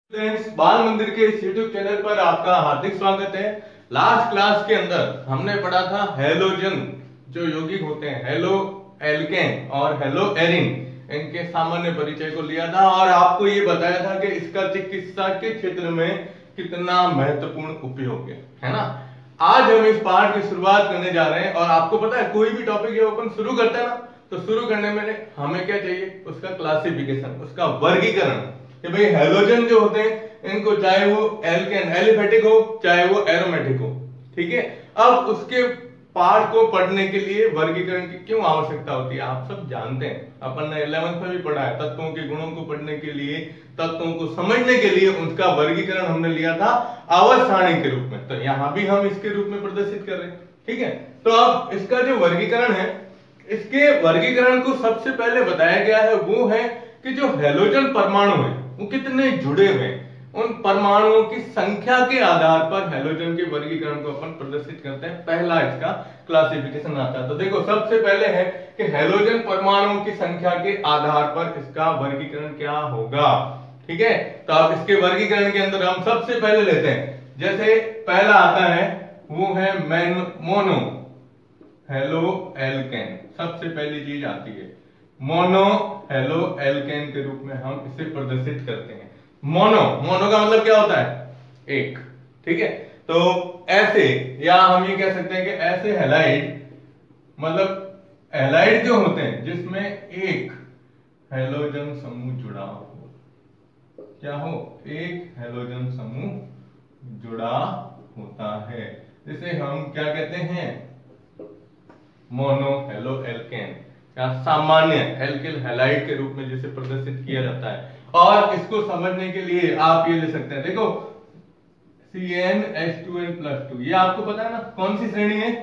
Friends, बाल मंदिर के इस यूट्यूब चैनल पर आपका हार्दिक स्वागत है। लास्ट क्लास के अंदर हमने पढ़ा था हैलोजन जो यौगिक होते हैं, हेलो एल्केन और हेलो एरिन, इनके सामान्य परिचय को लिया था और आपको ये बताया था कि इसका चिकित्सा के क्षेत्र में कितना महत्वपूर्ण उपयोग है ना। आज हम इस पाठ की शुरुआत करने जा रहे हैं और आपको पता है कोई भी टॉपिक है अपन शुरू करते हैं ना, तो शुरू करने में हमें क्या चाहिए, उसका क्लासिफिकेशन, उसका वर्गीकरण कि भाई हैलोजन जो होते हैं इनको चाहे वो एल्केन एलिफेटिक हो चाहे वो एरोमेटिक हो, ठीक है। अब उसके पार्ट को पढ़ने के लिए वर्गीकरण की क्यों आवश्यकता होती है आप सब जानते हैं, अपन ने 11th में भी पढ़ा है। तत्वों के गुणों को पढ़ने के लिए, तत्वों को समझने के लिए उनका वर्गीकरण हमने लिया था आवर्त सारणी के रूप में, तो यहां भी हम इसके रूप में प्रदर्शित कर रहे हैं, ठीक है। तो अब इसका जो वर्गीकरण है, इसके वर्गीकरण को सबसे पहले बताया गया है वो है कि जो हैलोजन परमाणु है वो कितने जुड़े हुए हैं, उन परमाणुओं की संख्या के आधार पर हैलोजन के वर्गीकरण को अपन प्रदर्शित करते हैं। पहला इसका क्लासिफिकेशन आता है। तो देखो सबसे पहले है कि हैलोजन परमाणुओं की संख्या के आधार पर इसका वर्गीकरण क्या होगा, ठीक है। तो अब इसके वर्गीकरण के अंदर हम सबसे पहले लेते हैं, जैसे पहला आता है वो है मोनो हेलो एल्केन। सबसे पहली चीज आती है मोनो हेलो एल्केन के रूप में हम इसे प्रदर्शित करते हैं। मोनो का मतलब क्या होता है, एक, ठीक है। तो ऐसे, या हम ये कह सकते हैं कि ऐसे हैलाइड, मतलब हैलाइड जो होते हैं जिसमें एक हैलोजन समूह जुड़ा हो, क्या हो, एक हैलोजन समूह जुड़ा होता है, जिसे हम क्या कहते हैं, मोनो हेलो एल्केन या सामान्य एल्किल हैलाइड के रूप में जिसे प्रदर्शित किया जाता है। और इसको समझने के लिए आप ये ले सकते हैं, देखो CnH2n+2, ये आपको पता है ना कौन सी श्रेणी है,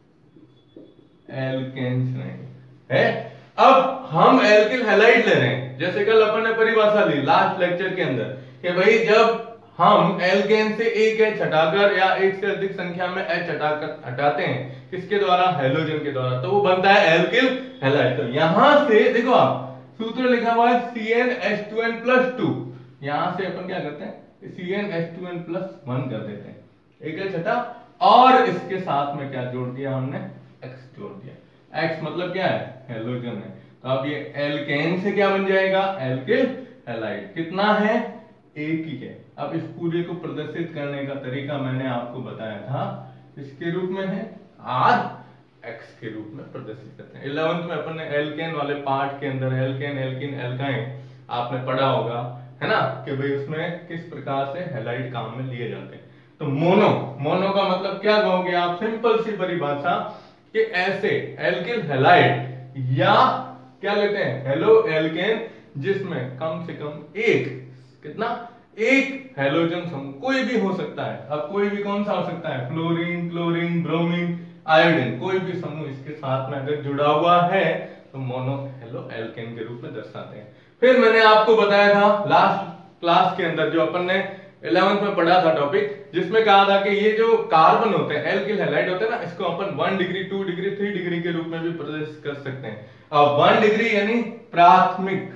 एल्केन श्रेणी है। अब हम एल्किल हैलाइड ले रहे हैं, जैसे कल अपन ने परिभाषा ली लास्ट लेक्चर के अंदर कि भाई जब हम एल्केन से एक H हटाकर या एक से अधिक संख्या में H हटाकर हटाते हैं, किसके द्वारा, हैलोजन के द्वारा, तो वो बनता है एल्किल हैलाइड। तो यहां से देखो आप सूत्र लिखा हुआ है CnH2n+2, यहां से अपन क्या करते हैं CnH2n+1 कर देते हैं, एक H हटा और इसके साथ में क्या जोड़ दिया हमने, X जोड़ दिया। X मतलब क्या है, हैलोजन है। तो अब ये एल्केन से क्या बन जाएगा, एल्किल हैलाइड। कितना है, एक ही है। अब इस पूरे को प्रदर्शित करने का तरीका मैंने आपको बताया था, इसके रूप में है R X के रूप में प्रदर्शित करते हैं। 11th में अपन ने एल्केन वाले पार्ट के अंदर एल्केन एल्किन एल्काइन आपने पढ़ा होगा, है ना, कि भाई उसमें किस प्रकार से हैलाइड काम में लिए जाते हैं। तो मोनो का मतलब क्या कहोगे आप, सिंपल सी परिभाषा कि ऐसे एल्किल हैलाइड या क्या लेते हैं, हेलो एल्केन, जिसमें कम से कम एक, कितना, एक हैलोजन समूह, कोई भी हो सकता है। अब कोई भी कौन सा हो सकता है, फ्लोरीन, क्लोरीन, ब्रोमीन, आयोडीन, कोई भी समूह इसके साथ में अगर जुड़ा हुआ है तो मोनो हेलो एल्केन के रूप में दर्शाते हैं। फिर मैंने आपको बताया था लास्ट क्लास के अंदर, जो अपन ने 11th में पढ़ा था टॉपिक, जिसमें कहा था कि ये जो कार्बन होते हैं एल्किल हैलाइड होते हैं ना, इसको अपन 1 डिग्री 2 डिग्री 3 डिग्री के रूप में भी प्रदर्शित कर सकते हैं। अब 1 डिग्री यानी प्राथमिक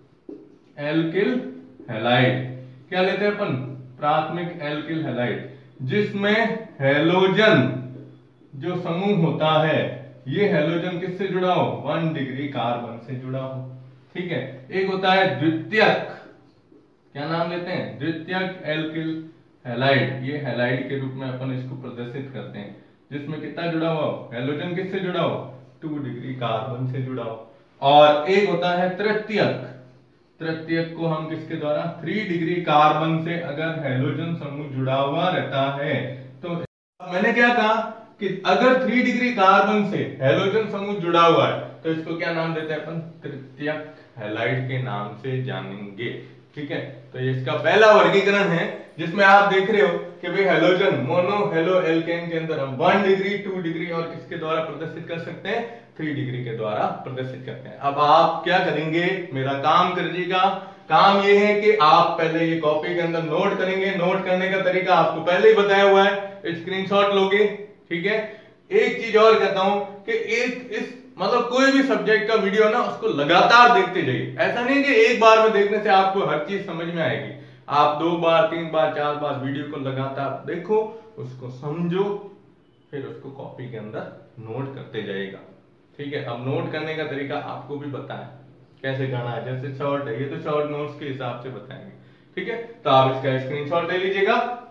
एल्किल हैलाइड, क्या लेते हैं अपन, प्राथमिक एल्किल हैलाइड, जिसमें हैलोजन जो समूह होता है, ये हैलोजन किससे जुड़ा हो, 1 डिग्री कार्बन से जुड़ा हो, ठीक है। एक होता है द्वितीयक, क्या नाम लेते हैं, द्वितीयक एल्किल हैलाइड, ये हैलाइड के रूप में अपन इसको प्रदर्शित करते हैं, जिसमें कितना जुड़ा हुआ हो, हैलोजन किससे जुड़ा हो, 2 डिग्री कार्बन से जुड़ा हो। और एक होता है तृतीयक, तृतीयक को हम किसके द्वारा, 3 डिग्री कार्बन से अगर हैलोजन समूह जुड़ा हुआ रहता है, तो मैंने क्या कहा कि अगर 3 डिग्री कार्बन से हैलोजन समूह जुड़ा हुआ है तो इसको क्या नाम देते हैं अपन, तृतीयक हैलाइड के नाम से जानेंगे, ठीक है। तो ये इसका पहला वर्गीकरण है, जिसमें आप देख रहे हो कि भाई हैलोजन मोनो हेलो एल्केन के अंदर हम 1 डिग्री 2 डिग्री और किसके द्वारा प्रदर्शित कर सकते हैं, 3 डिग्री के द्वारा प्रदर्शित करते हैं। अब आप क्या करेंगे, मेरा काम करिएगा। काम ये है कि आप पहले ये कॉपी के अंदर नोट करेंगे, नोट करने का तरीका आपको पहले ही बताया हुआ है, स्क्रीनशॉट लोगे, ठीक है। एक चीज और कहता हूं कि इस मतलब कोई भी सब्जेक्ट का वीडियो ना उसको लगातार देखते जाइए। ऐसा नहीं कि एक बार में देखने से आपको हर चीज समझ में आएगी, आप 2 बार 3 बार 4 बार वीडियो को लगातार देखो, उसको समझो, फिर उसको कॉपी के अंदर नोट करते जाएगा। ठीक है, अब नोट करने का तरीका आपको भी पता है कैसे करना है। जैसे शॉर्ट है, ये तो शॉर्ट नोट्स के हिसाब से बताएंगे। ठीक है, तो आप इसका स्क्रीनशॉट ले लीजिएगा।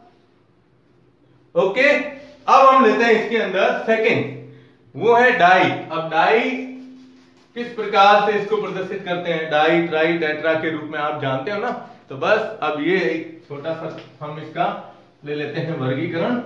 ओके, अब हम लेते हैं इसके अंदर सेकंड, वो है डाई। अब डाई किस प्रकार से इसको प्रदर्शित करते हैं, डाई ट्राई टेट्रा के रूप में आप जानते हो ना। तो बस अब ये एक छोटा सा हम इसका ले लेते हैं वर्गीकरण।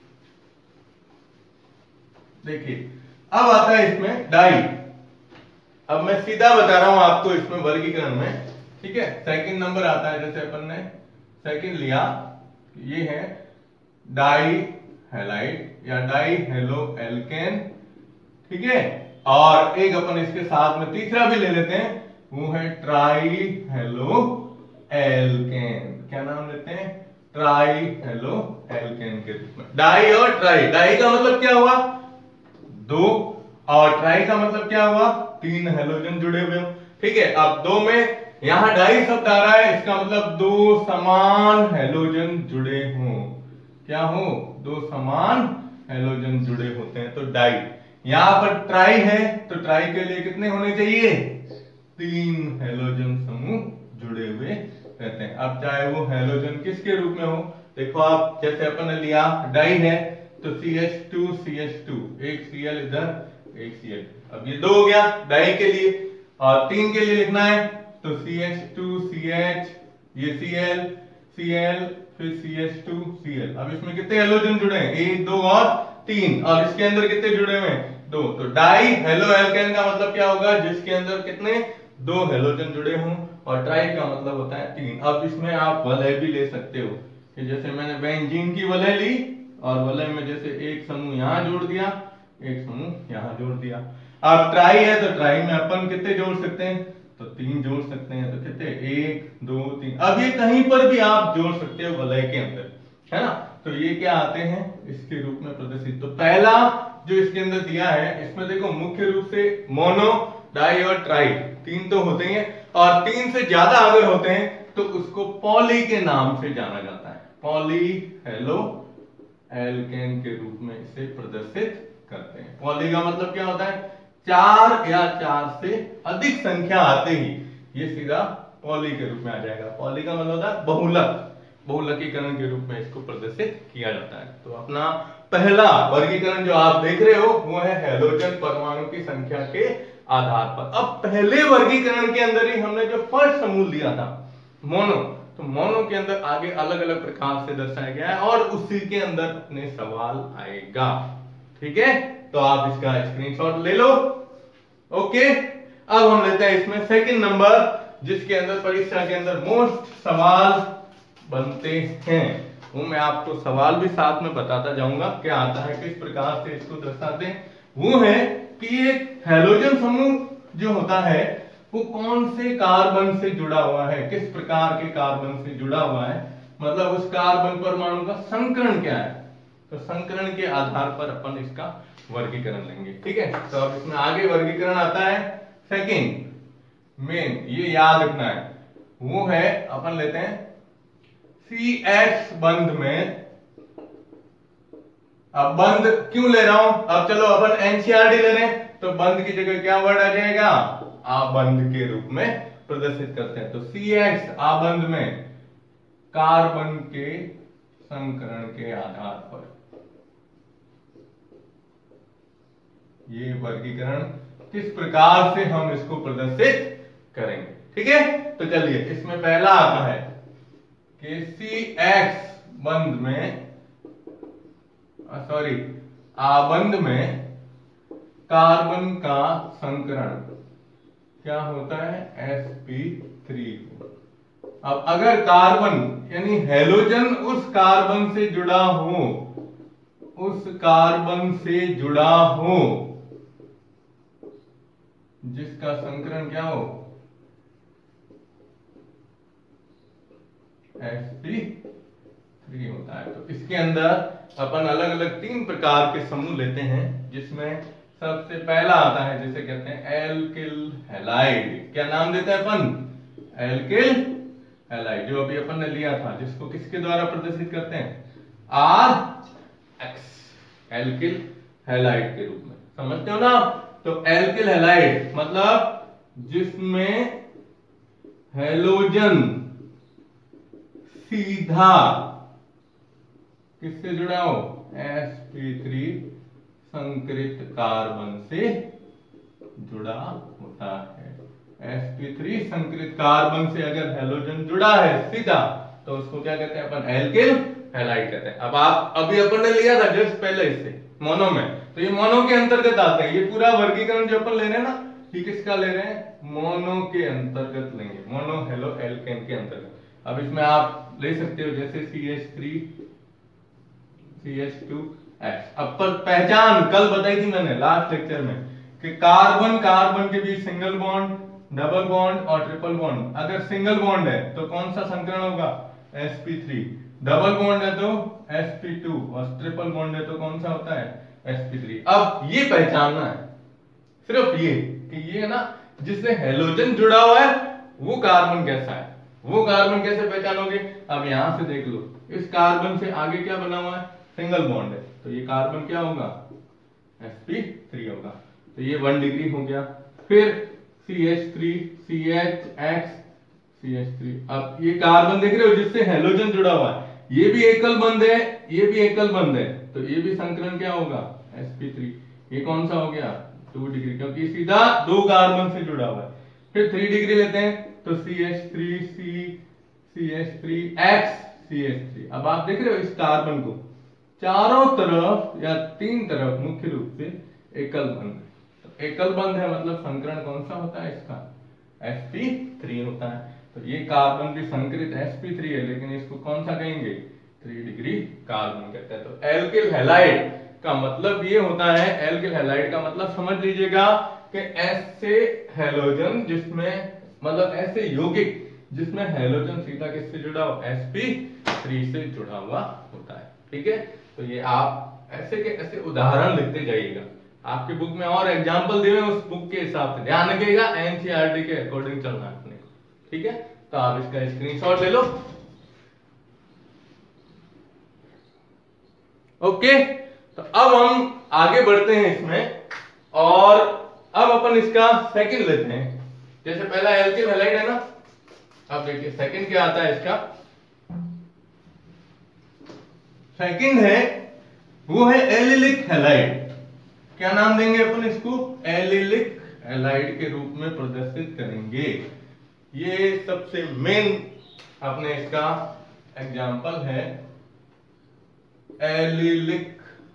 देखिए, अब आता है इसमें डाई। अब मैं सीधा बता रहा हूं आपको इसमें वर्गीकरण में। ठीक है, सेकंड नंबर आता है, जैसे अपन ने सेकंड लिया, ये है डाई हैलाइड या डाई हेलो एल्केन। ठीक है, और एक अपन इसके साथ में तीसरा भी ले लेते हैं, वो है ट्राई हेलो एल्केन। क्या नाम लेते हैं, ट्राई हेलो एल्केन के रूप में। डाई और ट्राई, डाई का मतलब क्या हुआ, 2, और ट्राई का मतलब क्या हुआ, 3 हेलोजन जुड़े हुए हो। ठीक है, अब 2 में यहां डाई शब्द आ रहा है, इसका मतलब 2 समान हेलोजन जुड़े हों। क्या हो, 2 समान हेलोजन जुड़े होते हैं, तो डाई। यहां पर ट्राई है, तो ट्राई के लिए कितने होने चाहिए, 3 हेलोजन समूह जुड़े हुए रहते हैं। अब चाहे वो हेलोजन किसके रूप में हो, देखो आप, जैसे अपन ने लिया डाई है तो CH2 CH2, एक Cl इधर एक Cl, अब ये 2 हो गया डाई के लिए। और 3 के लिए लिखना है तो CH2 CH, ये Cl Cl, फिर CH2 Cl। अब इसमें कितने हेलोजन जुड़े हैं, 1 2 और 3, और इसके अंदर कितने जुड़े हुए हैं, 2। तो डाई हेलो एल्केन का मतलब क्या होगा, जिसके अंदर कितने, 2 हेलोजन जुड़े हों, और ट्राई का मतलब होता है 3। अब इसमें आप वलय भी ले सकते हो, कि जैसे मैंने बेंजीन की वलय ली, और वलय में जैसे एक समूह यहां जोड़ दिया, एक समूह यहां जोड़ दिया। अब ट्राई है तो ट्राई में अपन कितने जोड़ सकते हैं, तो 3 जोड़ सकते हैं, तो कितने, 1 2 3। अब ये कहीं पर भी आप जोड़ सकते हो वलय के अंदर, है ना। तो ये क्या आते हैं, इसके रूप में प्रदर्शित। तो पहला जो इसके अंदर दिया है, इसमें देखो मुख्य रूप से मोनो, डाई और ट्राई 3 तो होते हैं, और 3 से ज्यादा अगर होते हैं तो उसको पॉली के नाम से जाना जाता है। पॉली हेलो एल्केन के रूप में इसे प्रदर्शित करते हैं। पॉली का मतलब क्या होता है, 4 या 4 से अधिक संख्या आते ही ये सीधा पॉली के रूप में आ जाएगा। पॉली का मतलब होता है बहुलक, बहुलकीकरण के रूप में इसको प्रदर्शित किया जाता है। तो अपना पहला वर्गीकरण जो आप देख रहे हो वो है हेलोजन परमाणु की संख्या के आधार पर। अब पहले वर्गीकरण के अंदर ही हमने जो फर्स्ट समूह लिया था मोनो, तो मोनो के अंदर आगे अलग अलग प्रकार से दर्शाया गया है, और उसी के अंदर अपने सवाल आएगा। ठीक है, तो आप इसका स्क्रीनशॉट ले लो। ओके, अब हम लेते हैं इसमें सेकंड नंबर, जिसके अंदर परीक्षा के अंदर मोस्ट सवाल बनते हैं। वो मैं आपको सवाल भी साथ में बताता जाऊंगा क्या आता है, किस प्रकार से इसको दर्शाते हैं। वो है कि ये हेलोजन समूह जो होता है वो कौन से कार्बन से जुड़ा हुआ है, किस प्रकार के कार्बन से जुड़ा हुआ है, मतलब उस कार्बन परमाणु का संकरण क्या है। तो संकरण के आधार पर अपन इसका वर्गीकरण लेंगे। ठीक है, तो अब इसमें आगे वर्गीकरण आता है सेकंड मेन, ये याद रखना है, वो है अपन लेते हैं CH बंध में। अब बंध क्यों ले रहा हूं, अब चलो अपन NCERT ले रहे हैं, तो बंध की जगह क्या वर्ड आ जाएगा, आबंध के रूप में प्रदर्शित करते हैं। तो CH आबंध में कार्बन के संकरण के आधार पर ये वर्गीकरण किस प्रकार से हम इसको प्रदर्शित करेंगे। ठीक है, तो चलिए इसमें पहला आता है कि CX बंध में, सॉरी आबंध में कार्बन का संकरण क्या होता है, sp3। अब अगर कार्बन यानी हेलोजन उस कार्बन से जुड़ा हो, उस कार्बन से जुड़ा हो जिसका संकरण क्या हो, sp3 होता है। तो इसके अंदर अपन अलग अलग 3 प्रकार के समूह लेते हैं, जिसमें सबसे पहला आता है जिसे कहते हैं एल्किल हैलाइड। क्या नाम देते हैं अपन, एल्किल हैलाइड, जो अभी अपन ने लिया था, जिसको किसके द्वारा प्रदर्शित करते हैं, आर एक्स, एल्किल हैलाइड के रूप में, समझते हो ना। तो एल्किल हैलाइड मतलब जिसमें हैलोजन सीधा किससे जुड़ा हो, sp3 संकरित कार्बन से जुड़ा होता है। sp3 संकरित कार्बन से अगर हैलोजन जुड़ा है सीधा, तो उसको क्या कहते हैं अपन, एल्किल हैलाइड कहते हैं। अब आप अभी अपन ने लिया था जस्ट पहले इससे मोनो में, तो ये मोनो के अंतर्गत आते हैं। ये पूरा वर्गीकरण जो अपन ले रहे हैं ना, ये किसका ले रहे हैं, मोनो के अंतर्गत लेंगे, मोनो हेलो एल्केन के अंतर्गत। अब इसमें आप ले सकते हो जैसे CH3 CH2X। अब पर पहचान कल बताई थी मैंने लास्ट लेक्चर में कि कार्बन कार्बन के बीच सिंगल बॉन्ड, डबल बॉन्ड और ट्रिपल बॉन्ड। अगर सिंगल बॉन्ड है तो कौन सा संकरण होगा, sp3, डबल बॉन्ड है तो sp2 और ट्रिपल बॉन्ड है तो कौन सा होता है, sp3। अब ये पहचानना है सिर्फ ये कि ये ना जिससे हैलोजन जुड़ा हुआ है वो कार्बन कैसा है, वो कार्बन कैसे पहचानोगे। अब यहां से देख लो, इस कार्बन से आगे क्या बना हुआ है, सिंगल बॉन्ड है, तो ये कार्बन क्या होगा, sp3 होगा। तो ये 1 डिग्री हो गया। फिर CH3 CHX CH3। अब ये कार्बन देख रहे हो जिससे हैलोजन जुड़ा हुआ है, ये भी एकल बंध है, ये भी एकल बंध है, तो ये भी संकरण क्या होगा, sp3। ये कौन सा हो गया, 2 डिग्री, क्योंकि सीधा 2 कार्बन से जुड़ा हुआ है। फिर 3 डिग्री लेते हैं तो CH3C CH3X CH3। अब आप देख रहे हो इस कार्बन को चारों तरफ या 3 तरफ मुख्य रूप से एकल बंध है। तो एकल बंध है मतलब संकरण कौन सा होता है इसका, sp3 होता है। तो ये कार्बन भी संकरित sp3 है, लेकिन इसको कौन सा कहेंगे, 3 डिग्री कार्बन कहते हैं। तो एल्किल हैलाइड का मतलब ये होता है, एल्किल हैलाइड का मतलब समझ लीजिएगा कि ऐसे हैलोजन जिसमें मतलब ऐसे यौगिक जिसमें हैलोजन सीधा किससे जुड़ा हो, sp3 से जुड़ा हुआ होता है। ठीक है, तो ये आप ऐसे के ऐसे उदाहरण लिखते जाइएगा। आपकी बुक में और एग्जांपल दिए उस बुक के हिसाब से ध्यान रखिएगा, एनसीईआरटी के अकॉर्डिंग चलना है अपने। ठीक है, तो आप इसका स्क्रीनशॉट ले लो। ओके, तो अब हम आगे बढ़ते हैं इसमें, और अब अपन इसका सेकंड लेते हैं। जैसे पहला एल्किल हैलाइड है ना, अब देखिए सेकंड क्या आता है इसका। सेकंड है वो है एलिलिक हैलाइड। क्या नाम देंगे अपन इसको, एलिलिक हैलाइड के रूप में प्रदर्शित करेंगे। ये सबसे मेन अपने इसका एग्जाम्पल है एलिलिक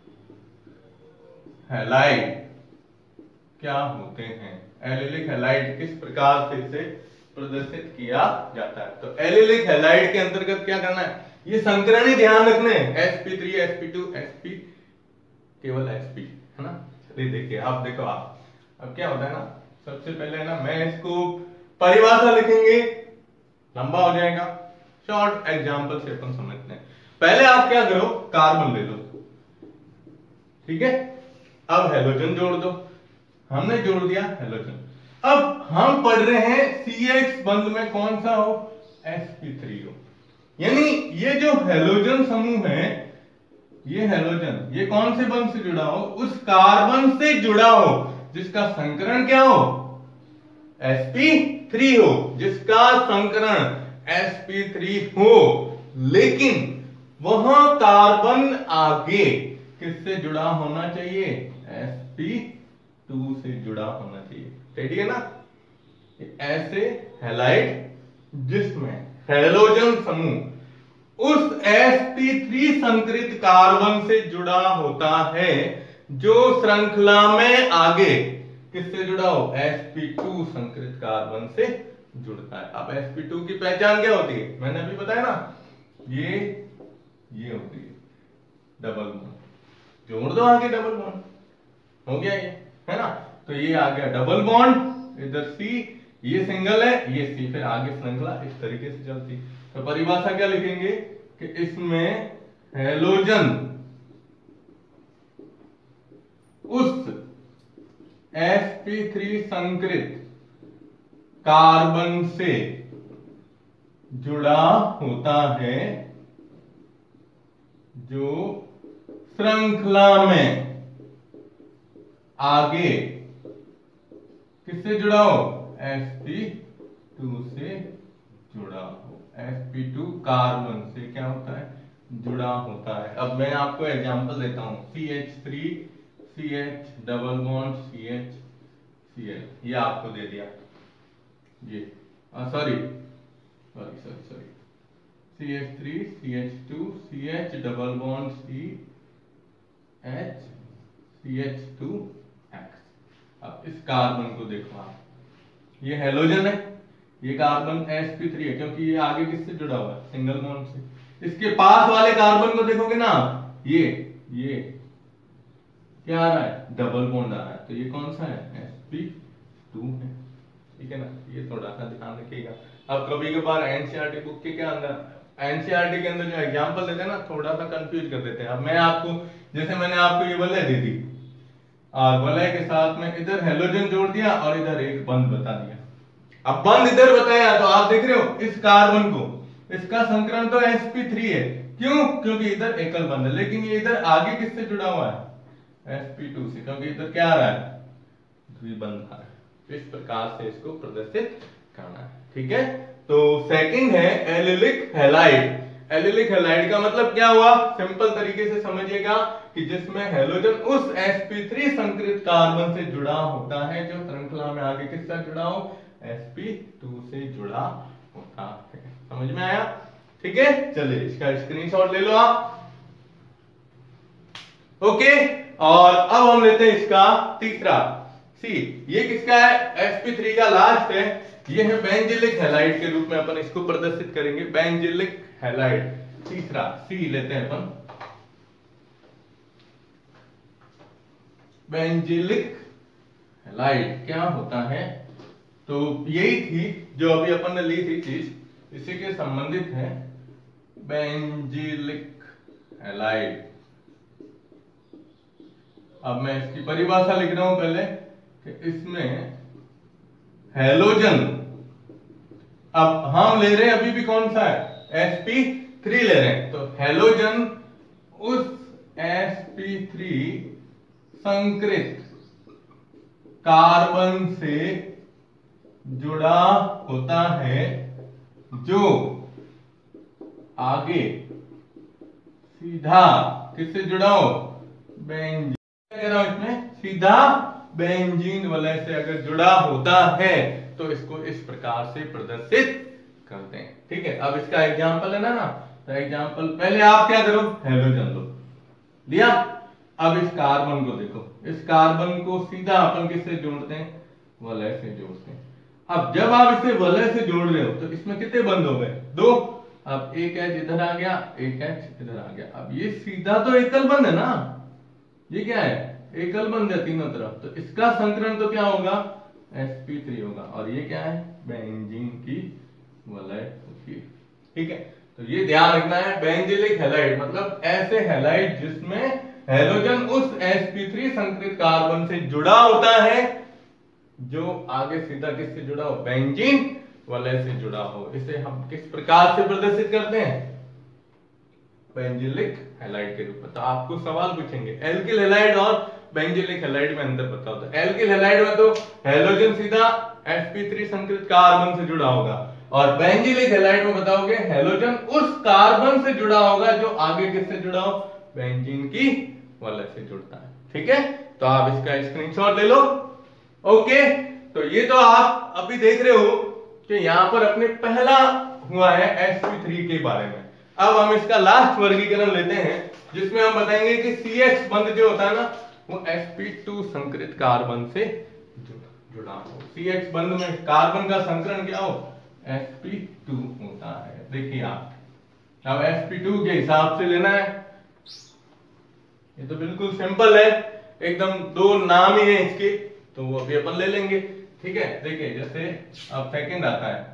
हैलाइड। क्या होते हैं एलिलिक हैलाइड, किस प्रकार से इसे प्रदर्शित किया जाता है। तो एलिलिक हैलाइड के अंतर्गत क्या करना है, ये संकरण ही ध्यान रखने, sp3 sp2 sp, केवल sp, है ना। चलिए देखिए, आप देखो, आप अब क्या होता है ना, सबसे पहले है ना मैं इसको परिभाषा लिखेंगे, लंबा हो जाएगा, शॉर्ट एग्जांपल से अपन समझते हैं। पहले आप क्या करो, कार्बन ले लो, ठीक है, अब हैलोजन जोड़ दो, हमने जोड़ दिया हैलोजन। अब हम पढ़ रहे हैं CX बंध में कौन सा हो, sp3 हो, यानी ये जो हैलोजन समूह है, ये हैलोजन ये कौन से बंध से जुड़ा हो, उस कार्बन से जुड़ा हो जिसका संकरण क्या हो, sp3 हो, जिसका संकरण sp3 हो, लेकिन वहां कार्बन आगे किससे जुड़ा होना चाहिए, sp2 से जुड़ा होना चाहिए। रेडी है ना, ऐसे हैलाइड जिसमें हैलोजन समूह उस sp3 संकरित कार्बन से जुड़ा होता है जो श्रृंखला में आगे किससे जुड़ा हो, sp2 संकरित कार्बन से जुड़ता है। अब sp2 की पहचान क्या होती है, मैंने अभी बताया ना, ये होती है डबल बॉन्ड, जोड़ दो आगे डबल बॉन्ड, हो गया ये, है ना। तो ये आ गया डबल बॉन्ड, इधर C, ये सिंगल है, ये C, फिर आगे श्रृंखला इस तरीके से चलती। तो परिभाषा क्या लिखेंगे कि इसमें हैलोजन उस sp3 संकरित कार्बन से जुड़ा होता है, जो श्रृंखला में आगे किससे जुड़ा हो, sp2 से जुड़ा हो। sp2 कार्बन से क्या होता है, जुड़ा होता है। अब मैं आपको एग्जांपल देता हूं, CH3 CH double bond CH Cl, ये आपको दे दिया, ये sorry sorry sorry sorry CH3 CH2 CH double bond CH CH2X। अब इस कार्बन को देखो आप, ये हेलोजन है, ये कार्बन sp3 है क्योंकि ये आगे किससे जुड़ा हुआ है, सिंगल बॉन्ड से। इसके पास वाले कार्बन को देखोगे ना, ये क्या आ रहा है, डबल बॉन्ड आ रहा है, तो ये कौन सा है, sp2 है, ठीक है ना। ये थोड़ा सा ध्यान रखिएगा। अब कभी कभार एनसीईआरटी बुक के क्या अंदर, एनसीईआरटी के अंदर जो एग्जांपल देते हैं ना, थोड़ा सा कंफ्यूज कर देते हैं। अब मैं आपको, जैसे मैंने आपको ये वलय दे दी और वलय के साथ में इधर हेलोजन जोड़ दिया और इधर एक बंध बता दिया। अब बंध इधर बताया तो आप देख रहे हो इस कार्बन को, इसका संकरण तो sp3 है, क्यों, क्योंकि इधर एकल बंध है, लेकिन ये इधर आगे किससे जुड़ा हुआ है, sp2 से, क्योंकि इधर क्या आ रहा है, द्विबंध आ रहा है। इस प्रकार से इसको प्रदर्शित करना है, ठीक है। तो सेकंड है एलिलिक हैलाइड। एलिलिक हैलाइड का मतलब क्या हुआ, सिंपल तरीके से समझिएगा कि जिसमें हेलोजन उस sp3 संकरित कार्बन से जुड़ा होता है जो श्रृंखला में आगे किससे जुड़ा हो, sp2 से जुड़ा होता है। समझ में आया, ठीक है। चलिए इसका स्क्रीनशॉट ले लो आप, ओके। और अब हम लेते हैं इसका तीसरा सी। ये किसका है, sp3 का लास्ट है, ये है बेंजिलिक हैलाइड के रूप में अपन इसको प्रदर्शित करेंगे, बेंजिलिक हैलाइड। तीसरा सी लेते हैं अपन, बेंजिलिक हैलाइड क्या होता है, तो यही थी जो अभी अपन ने ली थी चीज, इसी के संबंधित है बेंजिलिक हैलाइड। अब मैं इसकी परिभाषा लिख रहा हूं पहले कि इसमें हेलोजन, अब हम ले रहे हैं अभी भी कौन सा है, sp3 ले रहे हैं, तो हेलोजन उस sp3 संकरित कार्बन से जुड़ा होता है जो आगे सीधा किससे जुड़ा हो, बेंजीन, क्या कह रहा हूं इसमें, सीधा बेंजीन वलय से अगर जुड़ा होता है तो इसको इस प्रकार से प्रदर्शित करते हैं, ठीक है। अब इसका एग्जांपल है ना, तो एग्जांपल पहले आप क्या करो, हेलोजन लो, लिया। अब इस कार्बन को देखो, इस कार्बन को सीधा अपन किससे जोड़ते हैं, वलय से जोड़ते हैं। अब जब आप इसे वलय से जोड़ रहे हो तो इसमें कितने बंध हो गए, 2। अब एक H इधर आ गया, एक H इधर आ गया। अब ये सीधा तो एकल बंध है ना, ये क्या है, एकल बंध है तीनों तरफ, तो इसका संकरण तो क्या होगा, sp3 होगा, और ये क्या है, बेंजीन की वलय होती है, ठीक है। तो ये ध्यान रखना है, बेंजिलिक हैलाइड मतलब ऐसे हैलाइड जिसमें हेलोजन उस sp3 संकरित कार्बन से जुड़ा होता है जो आगे सीधा किससे जुड़ा हो, बेंजीन वलय से जुड़ा हो। इसे हम किस प्रकार से प्रदर्शित करते हैं, बेंजिलिक हैलाइड के रूप में। तो आपको सवाल पूछेंगे एल्किल हैलाइड और बेंजिलिक हैलाइड में अंतर बताओ, तो एल्किल हैलाइड में तो हेलोजन सीधा sp3 संकरित कार्बन से जुड़ा होगा, और बेंजिलिक हैलाइड में बताओगे हेलोजन उस कार्बन से जुड़ा होगा जो आगे किससे जुड़ा हो, बेंजीन की वलय से जुड़ता है, ठीक है। तो आप इसका स्क्रीनशॉट ले लो, ओके। तो ये तो आप अभी देख रहे हो कि यहां पर अपने पहला हुआ है sp3 के बारे में। अब हम इसका लास्ट वर्गीकरण लेते हैं जिसमें हम बताएंगे कि CH बंध जो होता है ना वो sp2 संकरित कार्बन से जुड़ा हो। CH बंध में कार्बन का संकरण क्या हो, sp2 होता है। देखिए आप, अब sp2 के हिसाब से लेना है, ये तो बिल्कुल सिंपल है एकदम, 2 नाम ही है इसके, तो वो अभी अपन ले लेंगे, ठीक है। देखिए जैसे अब सेकंड आता है,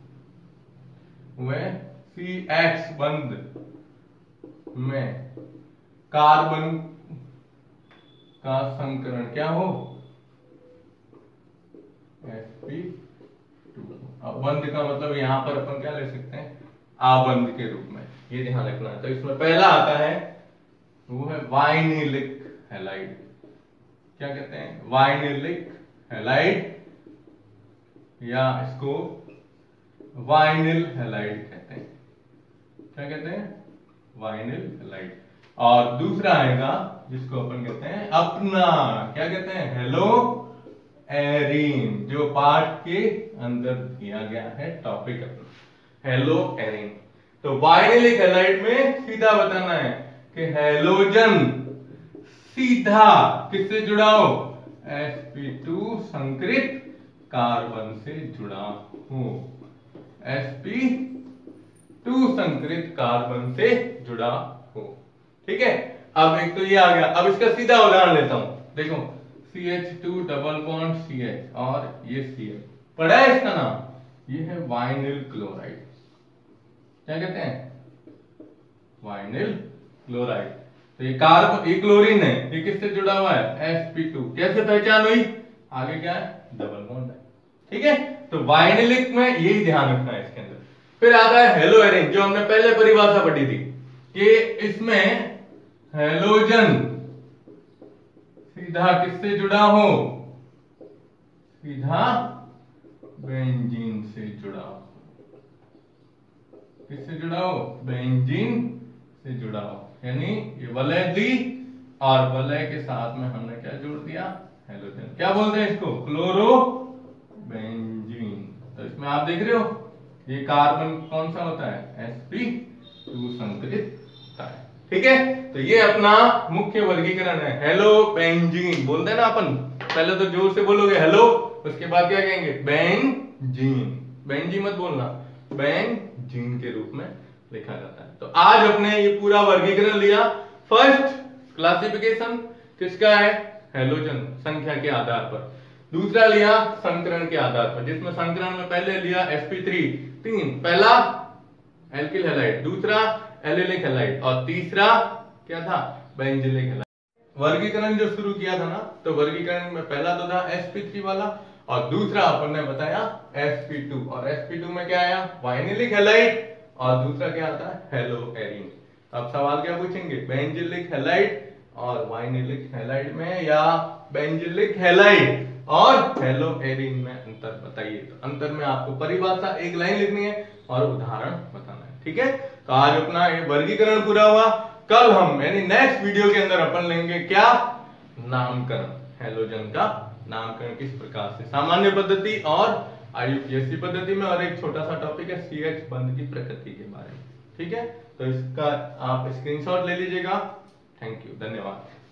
वह CH बंध में कार्बन का संकरण क्या हो, sp2। अब बंध का मतलब यहां पर अपन क्या ले सकते हैं, आबंध के रूप में, ये ध्यान रखना है। तो इसमें पहला आता है वो है वाइनिलिक हैलाइड। क्या कहते हैं? वाइनिलिक हैलाइड, या इसको वाइनिल हैलाइड कहते हैं। क्या कहते हैं? Vinyl halide. और दूसरा आएगा जिसको अपन कहते हैं अपना, क्या कहते हैं? हेलो एरीन, जो पाठ के अंदर दिया गया है टॉपिक अपना, हेलो एरीन। तो वाइनिलिक हैलाइड में सीधा बताना है कि हेलोजन सीधा किससे जुड़ा हो? sp2 संकरित कार्बन से जुड़ा हो, sp2 संकरित कार्बन से जुड़ा हो। ठीक है, अब एक तो ये आ गया। अब इसका सीधा उदाहरण लेता हूं, देखो CH2 डबल बॉन्ड CH और ये CH, पढ़ा है इसका नाम? ये है वाइनिल क्लोराइड। क्या कहते हैं? Vinyl chloride. तो ये कार्बन, ये क्लोरीन है, ये किससे जुड़ा हुआ है? sp2। कैसे पहचान हुई? आगे क्या है? डबल बॉन्ड है। ठीक है, तो वाइनिलिक में यही ध्यान रखना है इसके अंदर। फिर आता है हेलो एरीन, जो हमने पहले परिभाषा पढ़ी थी कि इसमें हेलोजन सीधा किससे जुड़ा हो? सीधा बेंजीन से जुड़ा हो। किससे जुड़ा हो? बेंजीन से जुड़ा हो। यानी ये वलय दी और वलय के साथ में हमने क्या जोड़ दिया? हेलोजन। क्या बोलते हैं इसको? Chlorobenzene. तो इसमें आप देख रहे हो ये कार्बन कौन सा होता है? sp2 संकरित होता है। ठीक है, तो ये अपना मुख्य वर्गीकरण है। हेलो बेंजीन बोलते हैं ना अपन, पहले तो जोर से बोलोगे हेलो, उसके बाद क्या कहेंगे? बेंजीन। बेंजीन मत बोलना, बेंजीन के रूप में लिखा जाता है। तो आज अपने ये पूरा वर्गीकरण लिया। फर्स्ट क्लासिफिकेशन किसका है? हेलोजन संख्या के आधार पर। दूसरा लिया संकरण के आधार पर, जिसमें संकरण में पहले लिया sp3 3, पहला एल्किल हैलाइड, दूसरा एलिलिक हैलाइड और तीसरा क्या था? Benzylic halide. वर्गीकरण जो शुरू किया था ना, तो वर्गीकरण में पहला तो था sp3 वाला और दूसरा अपन ने बताया sp2, और sp2 में क्या आया? वाइनिलिक हैलाइड, और दूसरा क्या आता है? Halo arene. अब सवाल क्या पूछेंगे? बेंजिलिक हैलाइड और वाइनिलिक हैलाइड में, या बेंजिलिक हैलाइड और हेलो एरीन में अंतर बताइए। तो अंतर में आपको परिभाषा एक लाइन लिखनी है और उदाहरण बताना है। ठीक है, तो आज अपना ये वर्गीकरण पूरा हुआ। कल हम यानी नेक्स्ट वीडियो के अंदर अपन लेंगे क्या? नामकरण, हेलोजन का नामकरण किस प्रकार से, सामान्य पद्धति और IUPAC पद्धति में, और एक छोटा सा टॉपिक है CH बंध की प्रकृति के बारे में। ठीक है, तो इसका आप स्क्रीनशॉट ले लीजिएगा। थैंक यू, धन्यवाद।